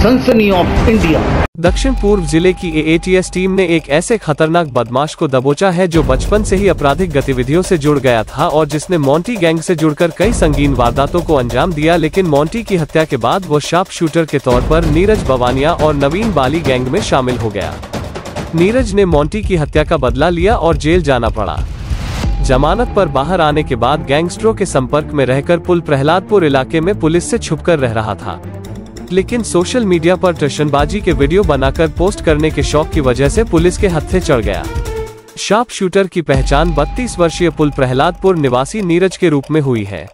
सनसनी of India. दक्षिण पूर्व जिले की एएटीएस टीम ने एक ऐसे खतरनाक बदमाश को दबोचा है जो बचपन से ही आपराधिक गतिविधियों से जुड़ गया था और जिसने मोंटी गैंग से जुड़कर कई संगीन वारदातों को अंजाम दिया। लेकिन मोंटी की हत्या के बाद वो शार्प शूटर के तौर पर नीरज बवानिया और नवीन बाली गैंग में शामिल हो गया। नीरज ने मोंटी की हत्या का बदला लिया और जेल जाना पड़ा। जमानत पर बाहर आने के बाद गैंगस्टरों के संपर्क में रहकर पुल प्रहलादपुर इलाके में पुलिस से छुपकर रह रहा था, लेकिन सोशल मीडिया पर टशनबाजी के वीडियो बनाकर पोस्ट करने के शौक की वजह से पुलिस के हत्थे चढ़ गया। शार्प शूटर की पहचान 32 वर्षीय पुल प्रहलादपुर निवासी नीरज के रूप में हुई है।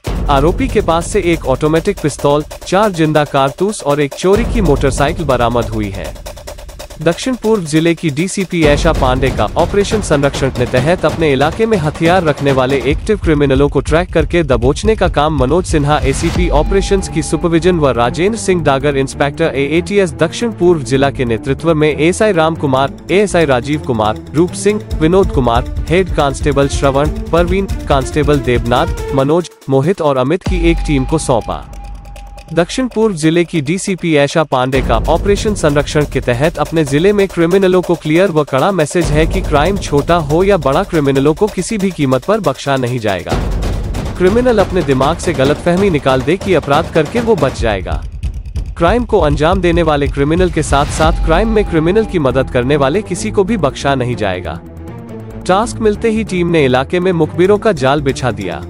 आरोपी के पास से एक ऑटोमेटिक पिस्तौल, 4 जिंदा कारतूस और एक चोरी की मोटरसाइकिल बरामद हुई है। दक्षिण पूर्व जिले की डीसीपी ऐशा पांडे का ऑपरेशन संरक्षण के तहत अपने इलाके में हथियार रखने वाले एक्टिव क्रिमिनलों को ट्रैक करके दबोचने का काम मनोज सिन्हा एसीपी ऑपरेशंस की सुपरविजन व राजेंद्र सिंह डागर इंस्पेक्टर एएटीएस दक्षिण पूर्व जिला के नेतृत्व में ASI Ram Kumar, ASI Rajiv Kumar, Roop Singh, Vinod Kumar, head constable Shravan, Parveen, constable Devnath, Manoj, Mohit और अमित की एक टीम को सौंपा। दक्षिण पूर्व जिले की डीसीपी ऐशा पांडे का ऑपरेशन संरक्षण के तहत अपने जिले में क्रिमिनलों को क्लियर व कड़ा मैसेज है कि क्राइम छोटा हो या बड़ा, क्रिमिनलों को किसी भी कीमत पर बख्शा नहीं जाएगा। क्रिमिनल अपने दिमाग से गलतफहमी निकाल दे कि अपराध करके वो बच जाएगा। क्राइम को अंजाम देने वाले क्रिमिनल के साथ साथ क्राइम में क्रिमिनल की मदद करने वाले किसी को भी बख्शा नहीं जाएगा। टास्क मिलते ही टीम ने इलाके में मुखबिरों का जाल बिछा दिया।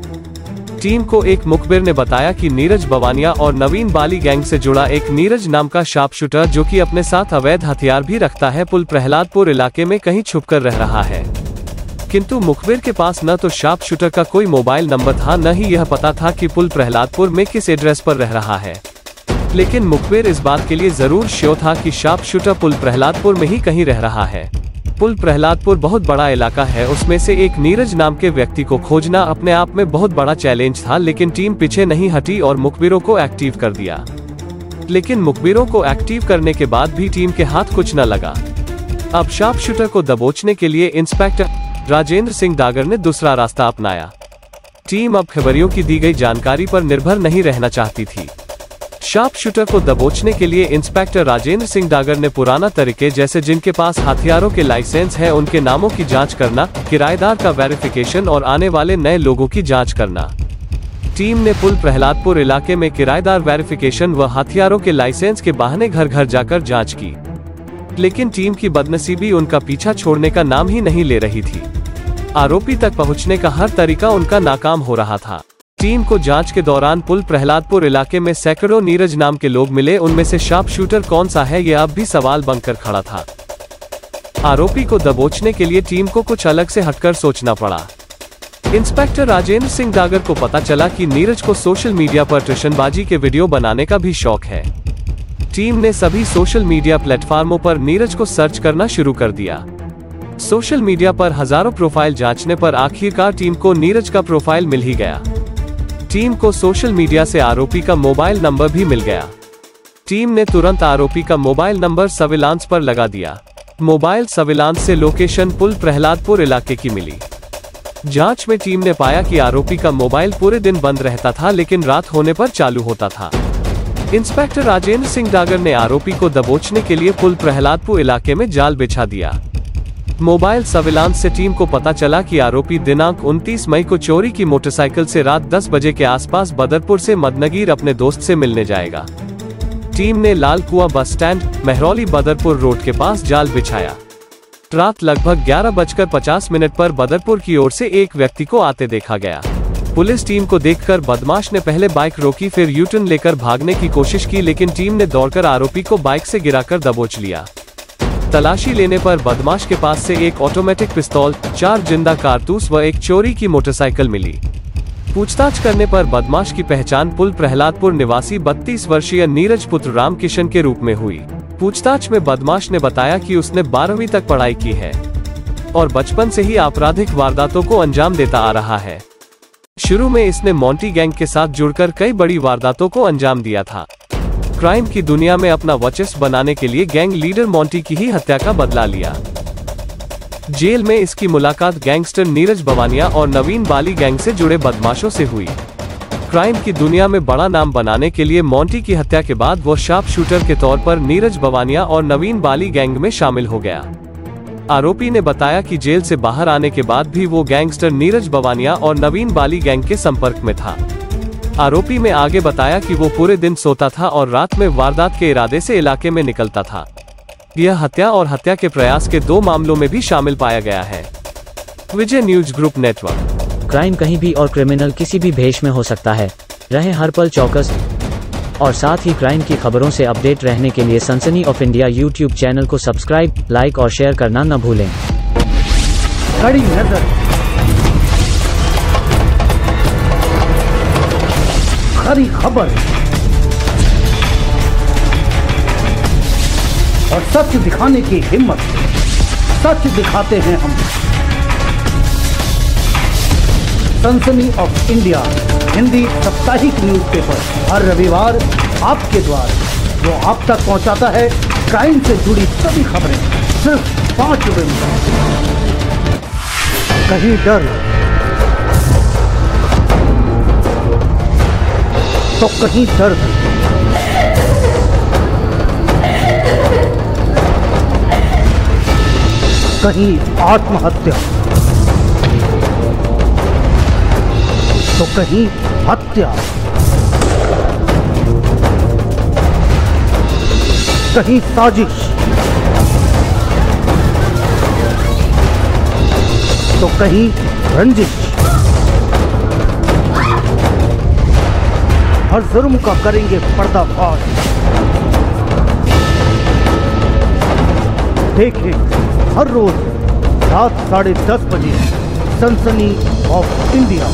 टीम को एक मुखबिर ने बताया कि नीरज बवानिया और नवीन बाली गैंग से जुड़ा एक नीरज नाम का शार्प शूटर जो कि अपने साथ अवैध हथियार भी रखता है, पुल प्रहलादपुर इलाके में कहीं छुपकर रह रहा है। किंतु मुखबिर के पास न तो शार्प शूटर का कोई मोबाइल नंबर था, न ही यह पता था कि पुल प्रहलादपुर में किस एड्रेस पर रह रहा है। लेकिन मुखबिर इस बात के लिए जरूर श्योर था कि शार्प शूटर पुल प्रहलादपुर में ही कहीं रह रहा है। पुल प्रहलादपुर बहुत बड़ा इलाका है, उसमें से एक नीरज नाम के व्यक्ति को खोजना अपने आप में बहुत बड़ा चैलेंज था। लेकिन टीम पीछे नहीं हटी और मुखबिरों को एक्टिव कर दिया। लेकिन मुखबिरों को एक्टिव करने के बाद भी टीम के हाथ कुछ न लगा। अब शार्प शूटर को दबोचने के लिए इंस्पेक्टर राजेंद्र सिंह डागर ने दूसरा रास्ता अपनाया। टीम अब खबरियों की दी गई जानकारी पर निर्भर नहीं रहना चाहती थी। शार्प शूटर को दबोचने के लिए इंस्पेक्टर राजेंद्र सिंह डागर ने पुराना तरीके जैसे जिनके पास हथियारों के लाइसेंस है उनके नामों की जांच करना, किराएदार का वेरिफिकेशन और आने वाले नए लोगों की जांच करना। टीम ने पुल प्रहलादपुर इलाके में किराएदार वेरिफिकेशन व हथियारों के लाइसेंस के बहाने घर घर जाकर जांच की, लेकिन टीम की बदनसीबी उनका पीछा छोड़ने का नाम ही नहीं ले रही थी। आरोपी तक पहुँचने का हर तरीका उनका नाकाम हो रहा था। टीम को जांच के दौरान पुल प्रहलादपुर इलाके में सैकड़ों नीरज नाम के लोग मिले, उनमें से शार्प शूटर कौन सा है यह अब भी सवाल बनकर खड़ा था। आरोपी को दबोचने के लिए टीम को कुछ अलग से हटकर सोचना पड़ा। इंस्पेक्टर राजेंद्र सिंह डागर को पता चला कि नीरज को सोशल मीडिया पर टशनबाजी के वीडियो बनाने का भी शौक है। टीम ने सभी सोशल मीडिया प्लेटफॉर्मों पर नीरज को सर्च करना शुरू कर दिया। सोशल मीडिया पर हजारों प्रोफाइल जांचने पर आखिरकार टीम को नीरज का प्रोफाइल मिल ही गया। टीम को सोशल मीडिया से आरोपी का मोबाइल नंबर भी मिल गया। टीम ने तुरंत आरोपी का मोबाइल नंबर सर्विलांस पर लगा दिया। मोबाइल सर्विलांस से लोकेशन पुल प्रहलादपुर इलाके की मिली। जांच में टीम ने पाया कि आरोपी का मोबाइल पूरे दिन बंद रहता था, लेकिन रात होने पर चालू होता था। इंस्पेक्टर राजेंद्र सिंह डागर ने आरोपी को दबोचने के लिए पुल प्रहलादपुर इलाके में जाल बिछा दिया। मोबाइल सर्विलांस से टीम को पता चला कि आरोपी दिनांक 29 मई को चोरी की मोटरसाइकिल से रात 10 बजे के आसपास बदरपुर से मदनगीर अपने दोस्त से मिलने जाएगा। टीम ने लाल कुआं bus stand, Mehrauli Badarpur road के पास जाल बिछाया। रात लगभग 11:50 पर बदरपुर की ओर से एक व्यक्ति को आते देखा गया। पुलिस टीम को देखकर बदमाश ने पहले बाइक रोकी, फिर यूटर्न लेकर भागने की कोशिश की, लेकिन टीम ने दौड़कर आरोपी को बाइक से गिराकर दबोच लिया। तलाशी लेने पर बदमाश के पास से एक ऑटोमेटिक पिस्तौल, 4 जिंदा कारतूस व एक चोरी की मोटरसाइकिल मिली। पूछताछ करने पर बदमाश की पहचान पुल प्रहलादपुर निवासी 32 वर्षीय नीरज पुत्र राम किशन के रूप में हुई। पूछताछ में बदमाश ने बताया कि उसने 12वीं तक पढ़ाई की है और बचपन से ही आपराधिक वारदातों को अंजाम देता आ रहा है। शुरू में इसने मोंटी गैंग के साथ जुड़कर कई बड़ी वारदातों को अंजाम दिया था। क्राइम की दुनिया में अपना वर्चस्व बनाने के लिए गैंग लीडर मोंटी की ही हत्या का बदला लिया। जेल में इसकी मुलाकात गैंगस्टर नीरज बवानिया और नवीन बाली गैंग से जुड़े बदमाशों से हुई। क्राइम की दुनिया में बड़ा नाम बनाने के लिए मोंटी की हत्या के बाद वो शार्प शूटर के तौर पर नीरज बवानिया और नवीन बाली गैंग में शामिल हो गया। आरोपी ने बताया कि जेल से बाहर आने के बाद भी वो गैंगस्टर नीरज बवानिया और नवीन बाली गैंग के संपर्क में था। आरोपी ने आगे बताया कि वो पूरे दिन सोता था और रात में वारदात के इरादे से इलाके में निकलता था। यह हत्या और हत्या के प्रयास के 2 मामलों में भी शामिल पाया गया है। Vijay news group network. Crime कहीं भी और क्रिमिनल किसी भी भेष में हो सकता है। रहें हर पल चौकस और साथ ही क्राइम की खबरों से अपडेट रहने के लिए Sansani of India YouTube channel को सब्सक्राइब, लाइक और शेयर करना न भूलें। कड़ी नजर, खरी खबर और सच दिखाने की हिम्मत, सच दिखाते हैं हम। सनसनी ऑफ इंडिया हिंदी साप्ताहिक न्यूज़पेपर हर रविवार आपके द्वार, जो आप तक पहुंचाता है क्राइम से जुड़ी सभी खबरें सिर्फ 5 रुपए में। कहीं डर तो कहीं दर्द, कहीं आत्महत्या तो कहीं हत्या, कहीं साजिश तो कहीं रंजिश। हर जुर्म का करेंगे पर्दाफाश। देखें हर रोज रात 10:30 बजे सनसनी ऑफ इंडिया।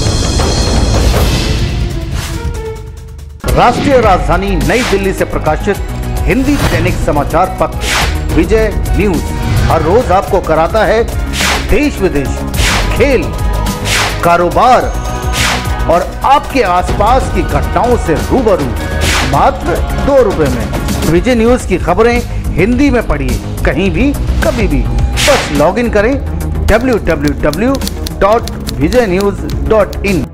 राष्ट्रीय राजधानी नई दिल्ली से प्रकाशित हिंदी दैनिक समाचार पत्र विजय न्यूज हर रोज आपको कराता है देश विदेश, खेल, कारोबार और आपके आसपास की घटनाओं से रूबरू मात्र 2 रुपए में। विजय न्यूज की खबरें हिंदी में पढ़िए कहीं भी कभी भी। बस लॉगिन करें www.vijaynews.in।